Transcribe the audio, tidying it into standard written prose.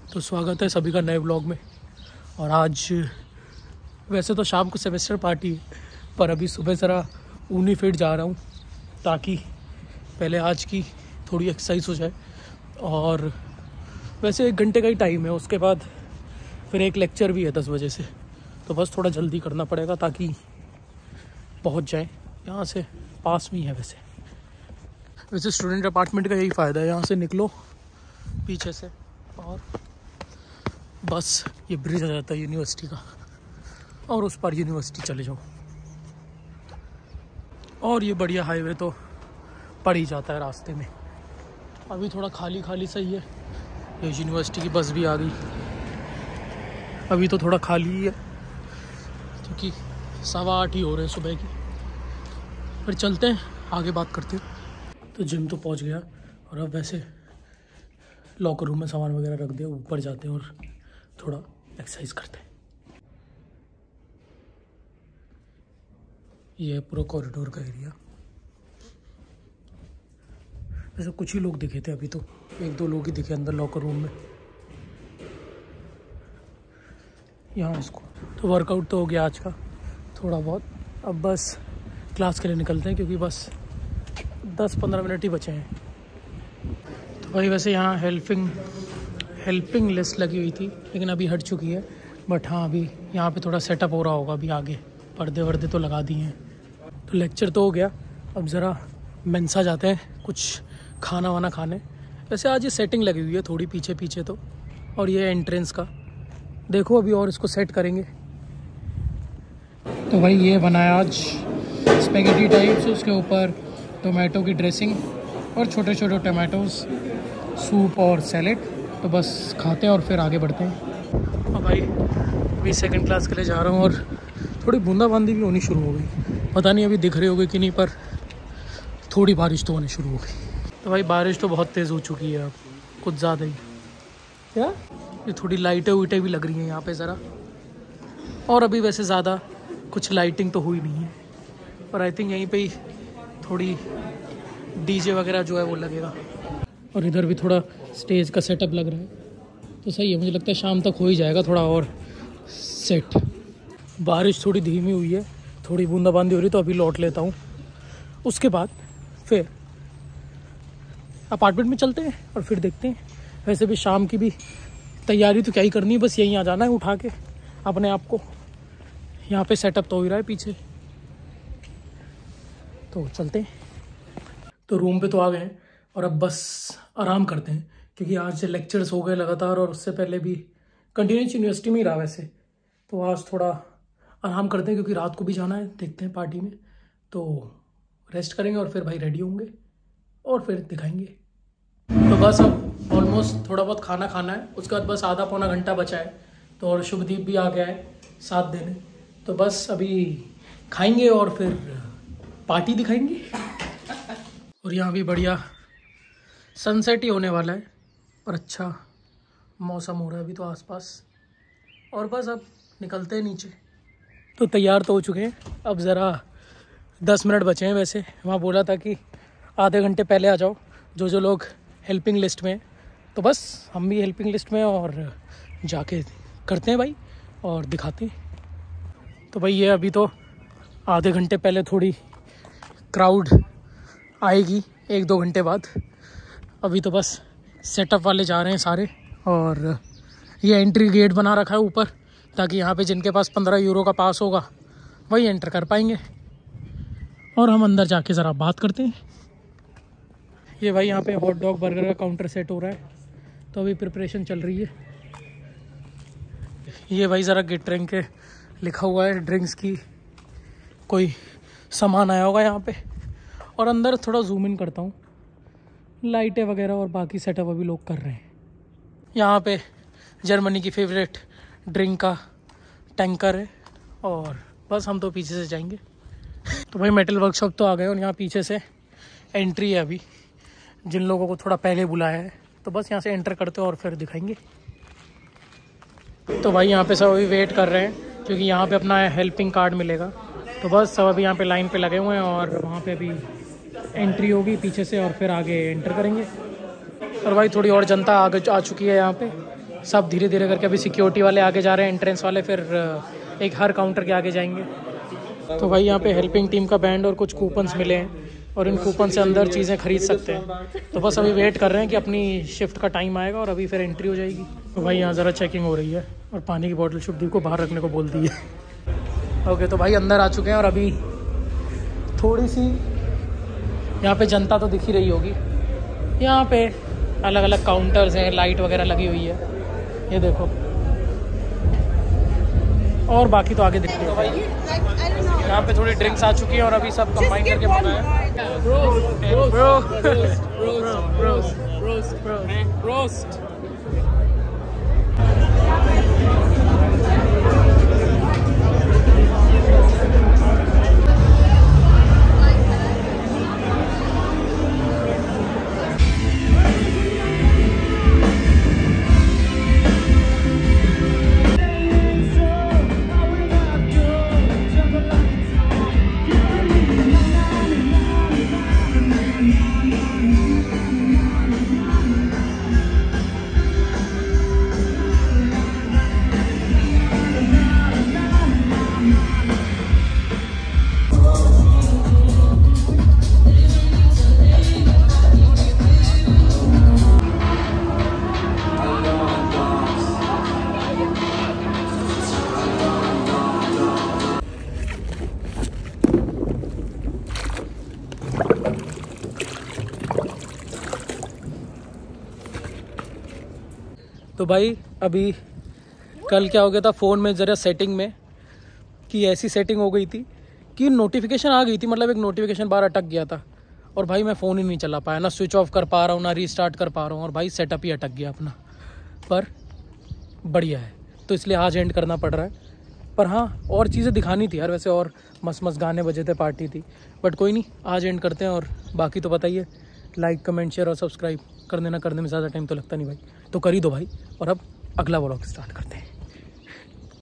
तो स्वागत है सभी का नए व्लॉग में। और आज वैसे तो शाम को सेमेस्टर पार्टी है, पर अभी सुबह ज़रा ऊनी फिट जा रहा हूँ ताकि पहले आज की थोड़ी एक्सरसाइज हो जाए। और वैसे 1 घंटे का ही टाइम है, उसके बाद फिर एक लेक्चर भी है 10 बजे से, तो बस थोड़ा जल्दी करना पड़ेगा ताकि पहुँच जाए। यहाँ से पास में ही है। वैसे स्टूडेंट अपार्टमेंट का यही फ़ायदा है, यहाँ से निकलो पीछे से और बस ये ब्रिज आ जाता है यूनिवर्सिटी का, और उस पर यूनिवर्सिटी चले जाओ। और ये बढ़िया हाईवे तो पड़ ही जाता है रास्ते में। अभी थोड़ा खाली खाली सही है, ये यूनिवर्सिटी की बस भी आ गई। अभी तो थोड़ा खाली ही है क्योंकि 8:15 ही हो रहे हैं सुबह की। फिर चलते हैं, आगे बात करते हैं। तो जिम तो पहुंच गया और अब वैसे लॉकर रूम में सामान वगैरह रख दिया, ऊपर जाते हैं और थोड़ा एक्सरसाइज करते हैं। ये है पूरा कॉरिडोर का एरिया। वैसे कुछ ही लोग दिखे थे अभी, तो 1-2 लोग ही दिखे अंदर लॉकर रूम में। यहाँ इसको तो वर्कआउट तो हो गया आज का थोड़ा बहुत। अब बस क्लास के लिए निकलते हैं क्योंकि बस 10-15 मिनट ही बचे हैं। तो भाई वैसे यहाँ हेल्पिंग लिस्ट लगी हुई थी, लेकिन अभी हट चुकी है। बट हाँ, अभी यहाँ पे थोड़ा सेटअप हो रहा होगा। अभी आगे पर्दे वर्दे तो लगा दिए हैं। तो लेक्चर तो हो गया, अब ज़रा मेंसा जाते हैं कुछ खाना वाना खाने। वैसे आज ये सेटिंग लगी हुई है थोड़ी पीछे पीछे तो, और ये एंट्रेंस का देखो अभी और इसको सेट करेंगे। तो भाई ये बनाया आज स्पेगेटी टाइप्स, उसके ऊपर टोमेटो की ड्रेसिंग और छोटे छोटे टमाटोज, सूप और सैलेड। तो बस खाते हैं और फिर आगे बढ़ते हैं। और भाई अभी 2nd क्लास के लिए जा रहा हूँ और थोड़ी बूंदाबांदी भी होनी शुरू हो गई। पता नहीं अभी दिख रही होगी कि नहीं, पर थोड़ी बारिश तो होनी शुरू हो गई। तो भाई बारिश तो बहुत तेज़ हो चुकी है अब, कुछ ज़्यादा ही। क्या ये थोड़ी लाइटें उइटें भी लग रही हैं यहाँ पे ज़रा। और अभी वैसे ज़्यादा कुछ लाइटिंग तो हुई नहीं है, और आई थिंक यहीं पे ही थोड़ी डीजे वगैरह जो है वो लगेगा। और इधर भी थोड़ा स्टेज का सेटअप लग रहा है, तो सही है। मुझे लगता है शाम तक हो ही जाएगा थोड़ा और सेट। बारिश थोड़ी धीमी हुई है, थोड़ी बूंदाबांदी हो रही, तो अभी लौट लेता हूँ। उसके बाद फिर अपार्टमेंट में चलते हैं और फिर देखते हैं। वैसे भी शाम की भी तैयारी तो क्या ही करनी है, बस यहीं आ जाना है उठा के अपने आप को। यहाँ पे सेटअप तो हो ही रहा है पीछे, तो चलते हैं। तो रूम पे तो आ गए हैं और अब बस आराम करते हैं क्योंकि आज से लेक्चर्स हो गए लगातार, और उससे पहले भी कंटिन्यूस यूनिवर्सिटी में ही रहा वैसे। तो आज थोड़ा आराम करते हैं क्योंकि रात को भी जाना है, देखते हैं पार्टी में। तो रेस्ट करेंगे और फिर भाई रेडी होंगे और फिर दिखाएंगे। तो बस अब ऑलमोस्ट थोड़ा बहुत खाना खाना है, उसके बाद बस आधा पौना घंटा बचा है। तो और शुभदीप भी आ गया है साथ देने, तो बस अभी खाएंगे और फिर पार्टी दिखाएंगे। और यहाँ भी बढ़िया सनसेट ही होने वाला है और अच्छा मौसम हो रहा है अभी तो आसपास। और बस अब निकलते हैं नीचे। तो तैयार तो हो चुके हैं, अब ज़रा 10 मिनट बचे हैं। वैसे वहाँ बोला था कि आधे घंटे पहले आ जाओ जो लोग हेल्पिंग लिस्ट में। तो बस हम भी हेल्पिंग लिस्ट में और जाके करते हैं भाई और दिखाते हैं। तो भाई ये अभी तो आधे घंटे पहले थोड़ी क्राउड आएगी 1-2 घंटे बाद। अभी तो बस सेटअप वाले जा रहे हैं सारे, और ये एंट्री गेट बना रखा है ऊपर ताकि यहाँ पे जिनके पास 15 यूरो का पास होगा वही एंटर कर पाएंगे। और हम अंदर जाके ज़रा बात करते हैं। ये भाई यहाँ पे हॉट डॉग बर्गर का काउंटर सेट हो रहा है, तो अभी प्रिपरेशन चल रही है। ये भाई ज़रा गेट ड्रिंक के लिखा हुआ है, ड्रिंक्स की कोई सामान आया होगा यहाँ पे। और अंदर थोड़ा जूम इन करता हूँ, लाइटें वगैरह और बाकी सेटअप अभी लोग कर रहे हैं। यहाँ पे जर्मनी की फेवरेट ड्रिंक का टैंकर है, और बस हम तो पीछे से जाएंगे। तो भाई मेटल वर्कशॉप तो आ गए, और यहाँ पीछे से एंट्री है। अभी जिन लोगों को थोड़ा पहले बुलाया है, तो बस यहाँ से एंटर करते हैं और फिर दिखाएंगे। तो भाई यहाँ पे सब अभी वेट कर रहे हैं क्योंकि यहाँ पे अपना हेल्पिंग कार्ड मिलेगा। तो बस सब अभी यहाँ पे लाइन पे लगे हुए हैं, और वहाँ पे अभी एंट्री होगी पीछे से और फिर आगे एंटर करेंगे। और भाई थोड़ी और जनता आगे आ चुकी है यहाँ पे, सब धीरे धीरे करके अभी सिक्योरिटी वाले आगे जा रहे हैं, एंट्रेंस वाले, फिर एक हर काउंटर के आगे जाएंगे। तो भाई यहाँ पे हेल्पिंग टीम का बैंड और कुछ कूपन्स मिले हैं और इन कूपन से अंदर चीज़ें खरीद सकते हैं। तो बस अभी वेट कर रहे हैं कि अपनी शिफ्ट का टाइम आएगा और अभी फिर एंट्री हो जाएगी। तो भाई यहाँ ज़रा चेकिंग हो रही है और पानी की बोतल शुभदीप को बाहर रखने को बोल दी है। ओके, तो भाई अंदर आ चुके हैं और अभी थोड़ी सी यहाँ पे जनता तो दिख ही रही होगी। यहाँ पे अलग अलग काउंटर्स हैं, लाइट वगैरह लगी हुई है, ये देखो, और बाकी तो आगे दिखती है। भाई यहाँ पे थोड़ी ड्रिंक्स आ चुकी है और अभी सब कंबाइन करके बना है। रोस्ट तो भाई अभी कल क्या हो गया था फ़ोन में ज़रा सेटिंग में कि ऐसी सेटिंग हो गई थी कि नोटिफिकेशन आ गई थी, मतलब एक नोटिफिकेशन बार अटक गया था और भाई मैं फ़ोन ही नहीं चला पाया, ना स्विच ऑफ कर पा रहा हूँ ना रीस्टार्ट कर पा रहा हूँ और भाई सेटअप ही अटक गया अपना। पर बढ़िया है, तो इसलिए आज एंड करना पड़ रहा है। पर हाँ, और चीज़ें दिखानी थी यार वैसे, और मस्त मस्त गाने बजे थे, पार्टी थी, बट कोई नहीं, आज एंड करते हैं। और बाकी तो पता ही है, लाइक कमेंट शेयर और सब्सक्राइब कर देना, करने में ज़्यादा टाइम तो लगता नहीं भाई, तो कर ही दो भाई। और अब अगला व्लॉग स्टार्ट करते हैं।